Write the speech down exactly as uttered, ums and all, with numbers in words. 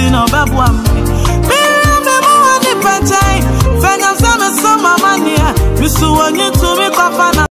me no babwa me. Me me mo ni pachai. Fanya sama sama mania. Misu wanyi